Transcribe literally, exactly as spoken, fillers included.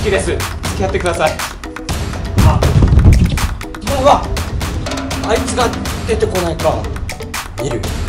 きです。付き合ってください。 あ、うわ、あいつが出てこないか。見る。